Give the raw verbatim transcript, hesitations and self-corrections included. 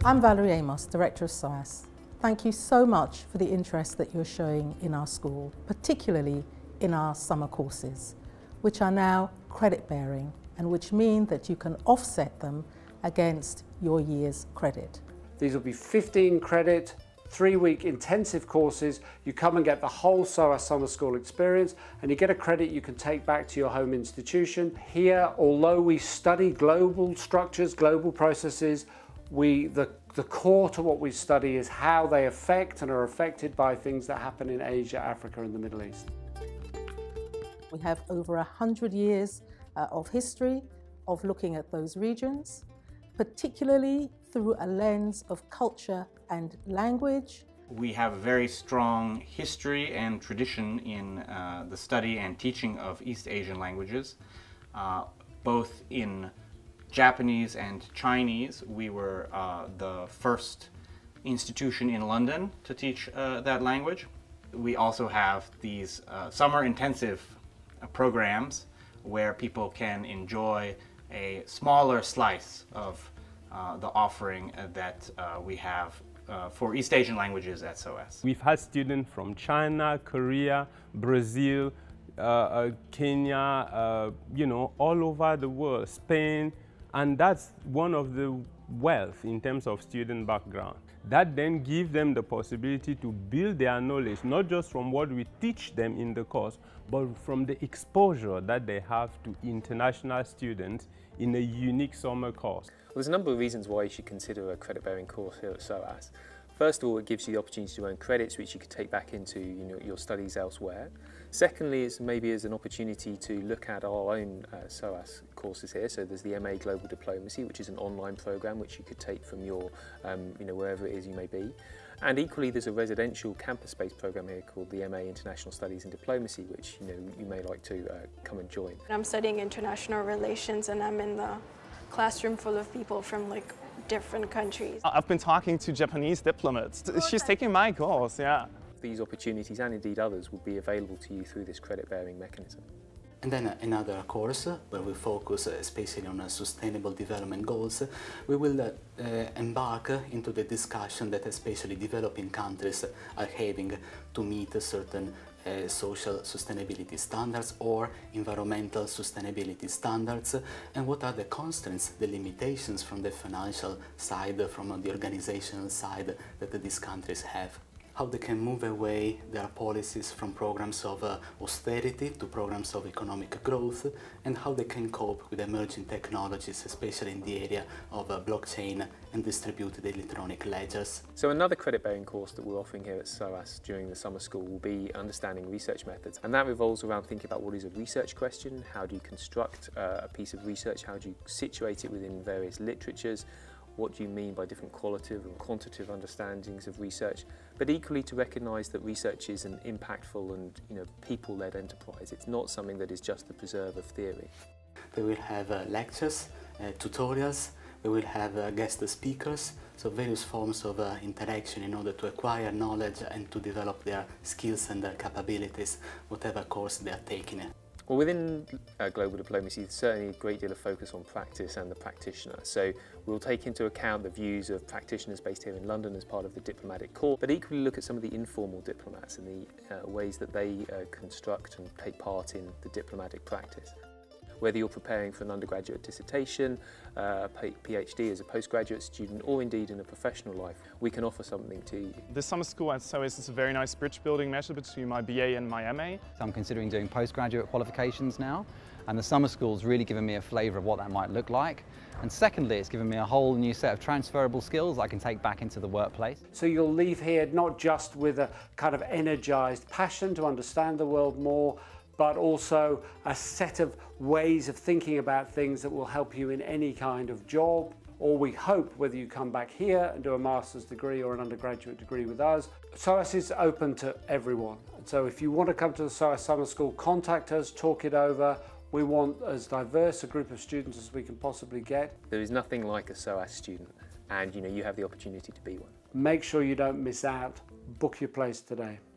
I'm Valerie Amos, Director of SOAS. Thank you so much for the interest that you're showing in our school, particularly in our summer courses, which are now credit-bearing and which mean that you can offset them against your year's credit. These will be fifteen credit, three-week intensive courses. You come and get the whole SOAS Summer School experience, and you get a credit you can take back to your home institution. Here, although we study global structures, global processes, we, the, the core to what we study is how they affect and are affected by things that happen in Asia, Africa and the Middle East. We have over a hundred years uh, of history of looking at those regions, particularly through a lens of culture and language. We have a very strong history and tradition in uh, the study and teaching of East Asian languages, uh, both in Japanese and Chinese. We were uh, the first institution in London to teach uh, that language. We also have these uh, summer intensive programs where people can enjoy a smaller slice of uh, the offering that uh, we have uh, for East Asian languages at SOAS. We've had students from China, Korea, Brazil, uh, uh, Kenya, uh, you know, all over the world, Spain, and that's one of the wealth in terms of student background. That then gives them the possibility to build their knowledge, not just from what we teach them in the course, but from the exposure that they have to international students in a unique summer course. Well, there's a number of reasons why you should consider a credit-bearing course here at SOAS. First of all, it gives you the opportunity to earn credits which you could take back into you know, your studies elsewhere. Secondly, it's maybe as an opportunity to look at our own uh, SOAS courses here. So there's the M A Global Diplomacy, which is an online program which you could take from your, um, you know, wherever it is you may be. And equally, there's a residential campus-based program here called the M A International Studies in Diplomacy, which you know you may like to uh, come and join. I'm studying international relations, and I'm in the classroom full of people from like different countries. I've been talking to Japanese diplomats. She's taking my course, yeah. These opportunities and indeed others will be available to you through this credit-bearing mechanism. And then uh, another course uh, where we focus uh, especially on uh, sustainable development goals. We will uh, uh, embark uh, into the discussion that especially developing countries uh, are having to meet a certain uh, social sustainability standards or environmental sustainability standards, uh, and what are the constraints, the limitations from the financial side, uh, from uh, the organizational side that uh, these countries have. How they can move away their policies from programs of uh, austerity to programs of economic growth, and how they can cope with emerging technologies, especially in the area of uh, blockchain and distributed electronic ledgers. So another credit-bearing course that we're offering here at SOAS during the summer school will be Understanding Research Methods, and that revolves around thinking about what is a research question, how do you construct uh, a piece of research, how do you situate it within various literatures, what do you mean by different qualitative and quantitative understandings of research, but equally to recognise that research is an impactful and you know, people-led enterprise. It's not something that is just the preserve of theory. They will have uh, lectures, uh, tutorials, they will have uh, guest speakers, so various forms of uh, interaction in order to acquire knowledge and to develop their skills and their capabilities, whatever course they are taking. Well, within uh, global diplomacy, there's certainly a great deal of focus on practice and the practitioner. So we'll take into account the views of practitioners based here in London as part of the diplomatic corps, but equally look at some of the informal diplomats and the uh, ways that they uh, construct and take part in the diplomatic practice. Whether you're preparing for an undergraduate dissertation, uh, a PhD as a postgraduate student, or indeed in a professional life, we can offer something to you. The summer school at SOAS is a very nice bridge building measure between my B A and my M A. I'm considering doing postgraduate qualifications now, and the summer school's really given me a flavour of what that might look like. And secondly, it's given me a whole new set of transferable skills I can take back into the workplace. So you'll leave here not just with a kind of energised passion to understand the world more, but also a set of ways of thinking about things that will help you in any kind of job, or we hope whether you come back here and do a master's degree or an undergraduate degree with us. SOAS is open to everyone. So if you want to come to the SOAS Summer School, contact us, talk it over. We want as diverse a group of students as we can possibly get. There is nothing like a SOAS student, and you know you have the opportunity to be one. Make sure you don't miss out. Book your place today.